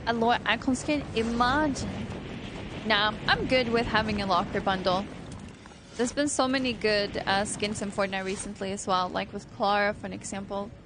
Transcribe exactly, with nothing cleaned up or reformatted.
A Lord Icon skin? Imagine. Nah, I'm good with having a locker bundle. There's been so many good uh, skins in Fortnite recently as well, like with Clara, for an example.